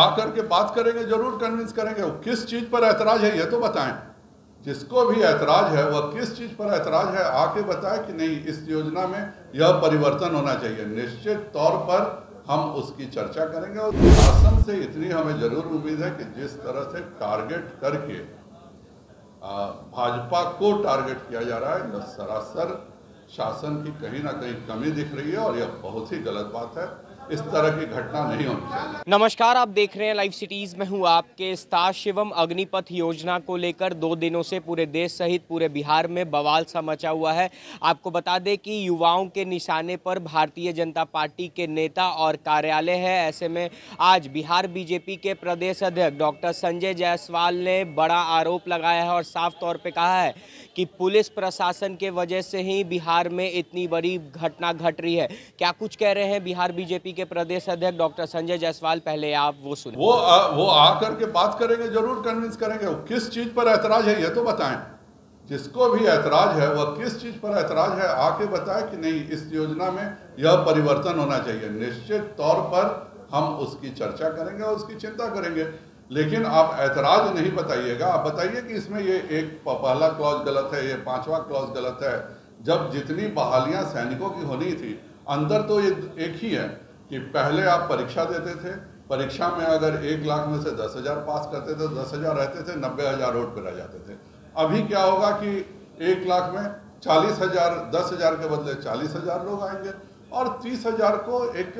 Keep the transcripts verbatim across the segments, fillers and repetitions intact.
आकर के बात करेंगे, जरूर कन्विंस करेंगे। वो किस चीज पर ऐतराज है ये तो बताएं। जिसको भी ऐतराज है वह किस चीज पर ऐतराज है आके बताए कि नहीं इस योजना में यह परिवर्तन होना चाहिए। निश्चित तौर पर हम उसकी चर्चा करेंगे। और शासन से इतनी हमें जरूर उम्मीद है कि जिस तरह से टारगेट करके भाजपा को टारगेट किया जा रहा है, यह सरासर शासन की कहीं ना कहीं कमी दिख रही है और यह बहुत ही गलत बात है। इस तरह की घटना नहीं होनी चाहिए। नमस्कार, आप देख रहे हैं लाइव सिटीज में हूं आपके साथ शिवम। अग्निपथ योजना को लेकर दो दिनों से पूरे देश सहित पूरे बिहार में बवाल सा मचा हुआ है। आपको बता दें कि युवाओं के निशाने पर भारतीय जनता पार्टी के नेता और कार्यालय है। ऐसे में आज बिहार बीजेपी के प्रदेश अध्यक्ष डॉक्टर संजय जायसवाल ने बड़ा आरोप लगाया है और साफ तौर पर कहा है कि पुलिस प्रशासन के वजह से ही बिहार में इतनी बड़ी घटना घट रही है। क्या कुछ कह रहे हैं बिहार बीजेपी के प्रदेश अध्यक्ष डॉक्टर संजय जायसवाल, पहले आप वो सुनिए। वो आ, वो आकर के बात करेंगे, जरूर कन्विंस करेंगे। वो किस चीज पर ऐतराज है ये तो बताएं। जिसको भी ऐतराज है वह किस चीज पर ऐतराज है आके बताए कि नहीं इस योजना में यह परिवर्तन होना चाहिए। निश्चित तौर पर हम उसकी चर्चा करेंगे और उसकी चिंता करेंगे। लेकिन आप ऐतराज नहीं बताइएगा, आप बताइए कि इसमें ये एक पहला क्लॉज गलत है, ये पांचवा क्लॉज गलत है। जब जितनी बहालियां सैनिकों की होनी थी, अंदर तो ये एक ही है कि पहले आप परीक्षा देते थे, परीक्षा में अगर एक लाख में से दस हजार पास करते थे, दस हजार रहते थे, नब्बे हजार रोड पर रह जाते थे। अभी क्या होगा कि एक लाख में चालीस हजार, दस हजार के बदले चालीस हजार लोग आएंगे और तीस हजार को एक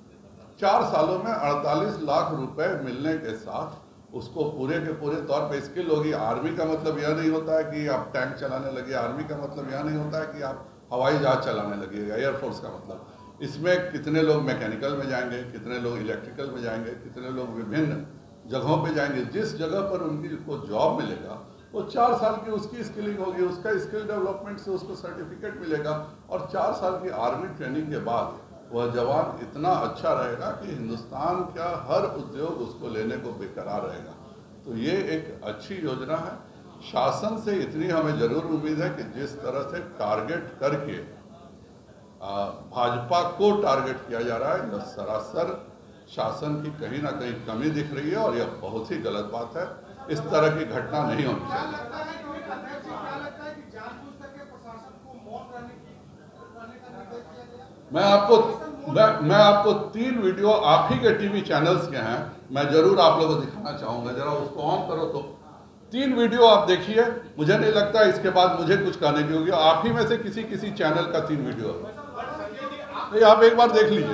चार सालों में अड़तालीस लाख रुपए मिलने के साथ उसको पूरे के पूरे तौर पे स्किल होगी। आर्मी का मतलब यह नहीं होता है कि आप टैंक चलाने लगे, आर्मी का मतलब यह नहीं होता है कि आप हवाई जहाज चलाने लगिएगा, एयरफोर्स का मतलब। इसमें कितने लोग मैकेनिकल में जाएंगे, कितने लोग इलेक्ट्रिकल में जाएंगे, कितने लोग विभिन्न जगहों पे जाएंगे। जिस जगह पर उनकी को जॉब मिलेगा वो चार साल की उसकी स्किलिंग होगी, उसका स्किल डेवलपमेंट से उसको सर्टिफिकेट मिलेगा और चार साल की आर्मी ट्रेनिंग के बाद वह जवान इतना अच्छा रहेगा कि हिंदुस्तान का हर उद्योग उसको लेने को बेकरार रहेगा। तो ये एक अच्छी योजना है। शासन से इतनी हमें जरूर उम्मीद है कि जिस तरह से टारगेट करके भाजपा को टारगेट किया जा रहा है, यह सरासर शासन की कहीं ना कहीं कमी दिख रही है और यह बहुत ही गलत बात है। इस तरह की घटना नहीं होनी चाहिए। मैं आपको मैं, मैं आपको तीन वीडियो आप ही के टीवी चैनल्स के हैं, मैं जरूर आप लोगों को दिखाना चाहूंगा। जरा उसको ऑन करो तो तीन वीडियो आप देखिए। मुझे नहीं लगता इसके बाद मुझे कुछ कहने की होगी। आप ही में से किसी किसी चैनल का तीन वीडियो है, तो आप एक बार देख लीजिए।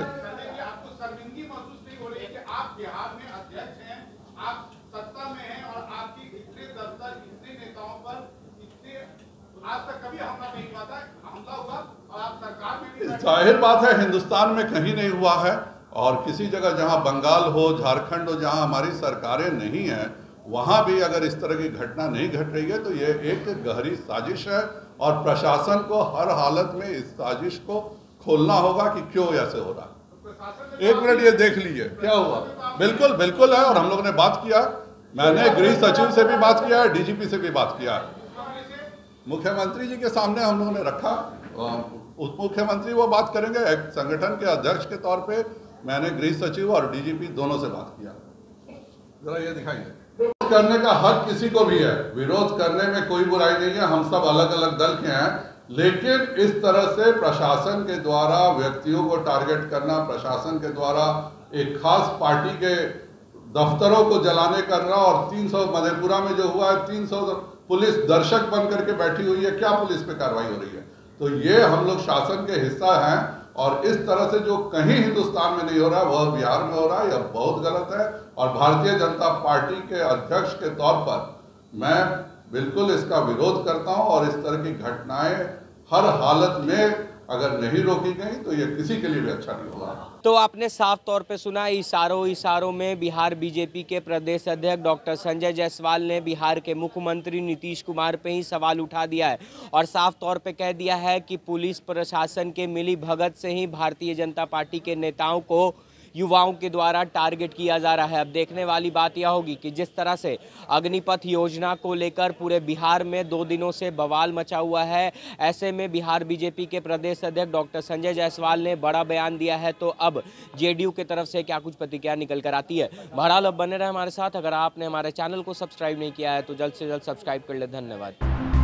जाहिर बात है हिंदुस्तान में कहीं नहीं हुआ है और किसी जगह जहां बंगाल हो, झारखंड हो, जहां हमारी सरकारें नहीं है, वहां भी अगर इस तरह की घटना नहीं घट रही है तो ये एक गहरी साजिश है और प्रशासन को हर हालत में इस साजिश को खोलना होगा कि क्यों ऐसे हो रहा है। एक मिनट ये देख लीजिए क्या हुआ। बिल्कुल बिल्कुल है और हम लोगों ने बात किया। मैंने गृह सचिव से भी बात किया है, डीजीपी से भी बात किया है। मुख्यमंत्री जी के सामने हम लोगों ने रखा, उप मुख्यमंत्री वो बात करेंगे। एक संगठन के अध्यक्ष के तौर पे मैंने गृह सचिव और डीजीपी दोनों से बात किया। जरा ये दिखाइए। विरोध करने का हक किसी को भी है, विरोध करने में कोई बुराई नहीं है। हम सब अलग अलग दल के हैं, लेकिन इस तरह से प्रशासन के द्वारा व्यक्तियों को टारगेट करना, प्रशासन के द्वारा एक खास पार्टी के दफ्तरों को जलाने करना और तीन सौ मधेपुरा में जो हुआ है, तीन सौ पुलिस दर्शक बन करके बैठी हुई है। क्या पुलिस पे कार्रवाई हो रही है? तो ये हम लोग शासन के हिस्सा हैं और इस तरह से जो कहीं हिंदुस्तान में नहीं हो रहा है वह बिहार में हो रहा है। यह बहुत गलत है और भारतीय जनता पार्टी के अध्यक्ष के तौर पर मैं बिल्कुल इसका विरोध करता हूं और इस तरह की घटनाएं हर हालत में अगर नहीं रोकी गई तो ये किसी के लिए भी अच्छा नहीं होगा। तो आपने साफ तौर पे सुना, इशारों इशारों में बिहार बीजेपी के प्रदेश अध्यक्ष डॉक्टर संजय जायसवाल ने बिहार के मुख्यमंत्री नीतीश कुमार पे ही सवाल उठा दिया है और साफ तौर पे कह दिया है कि पुलिस प्रशासन के मिली भगत से ही भारतीय जनता पार्टी के नेताओं को युवाओं के द्वारा टारगेट किया जा रहा है। अब देखने वाली बात यह होगी कि जिस तरह से अग्निपथ योजना को लेकर पूरे बिहार में दो दिनों से बवाल मचा हुआ है, ऐसे में बिहार बीजेपी के प्रदेश अध्यक्ष डॉक्टर संजय जायसवाल ने बड़ा बयान दिया है। तो अब जेडीयू की तरफ से क्या कुछ प्रतिक्रिया निकल कर आती है, बहरहाल अब बने रहे हमारे साथ। अगर आपने हमारे चैनल को सब्सक्राइब नहीं किया है तो जल्द से जल्द सब्सक्राइब कर ले। धन्यवाद।